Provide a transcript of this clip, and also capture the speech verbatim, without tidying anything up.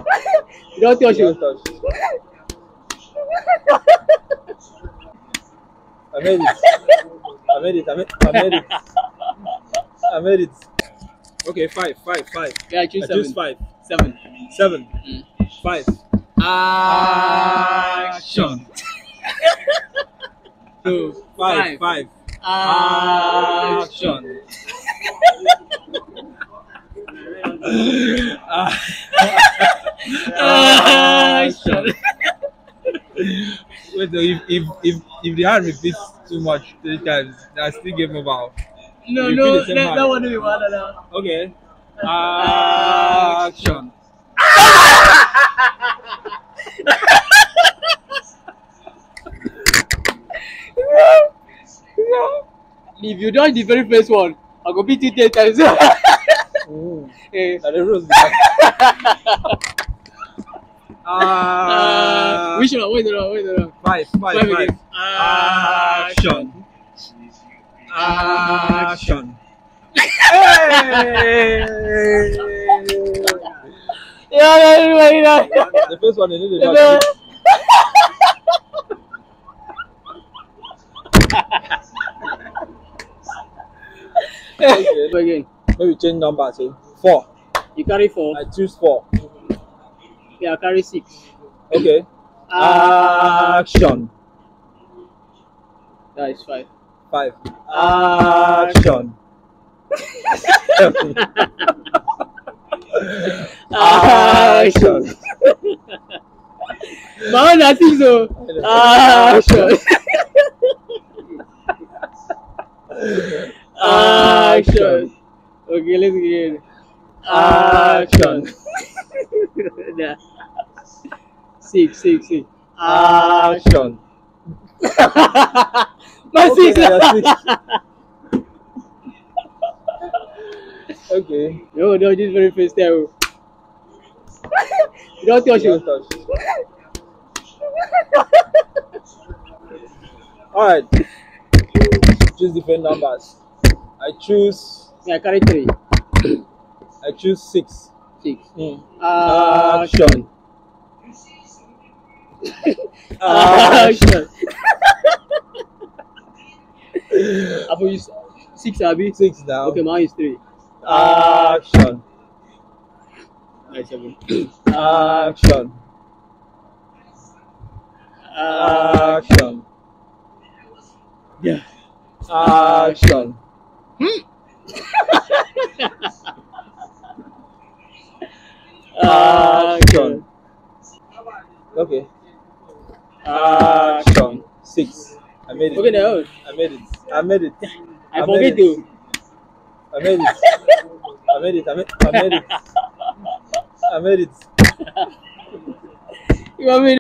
You don't touch Don't you. touch. I made it. I made it. I made, I made it. I made it. Okay, five, five, five. Yeah, I choose I seven. choose five. Seven. Seven. Mm. Five. Action. Two. Five. Five. Action. Action. Wait, so if if if if the hand repeats too much three times, that's still game over. No, You no, do the same that, hand. that one we want now. Okay. Action. If you done the very first one, I go beat you ten times. Mm. Eh, Now the rules. uh, Ah. which one? Wait, no, wait, no. Five. Five. Five Five. again. Action. Action. Hey! Yeah, yeah, yeah, yeah. The first one, they need Yeah. the Okay. Again, Maybe change number to four. you carry four. I choose four. Yeah, I carry six. Okay. Uh, Action. that is five. Five. Action. Action. My own, I think so. Action. Action. Okay, let's begin. Action. Nah. Six, six, six. Action. My Okay, six. now you're six. Okay. No, no, this very first time. You don't touch Don't you. touch. Alright. Choose different numbers. I choose Yeah, I carry three. I choose six. Six. Mm. Action. Action. Action. I for you six, Abby. Six now. Okay, mine is three. Action. Nine, seven. Action. Uh, Action. yeah. Action. Action. Okay. Action. Six. I made it. Okay, now. I made it. I made it. I, I forget made it. to. I made it. I made it. I made, I made it. I made it. You want me?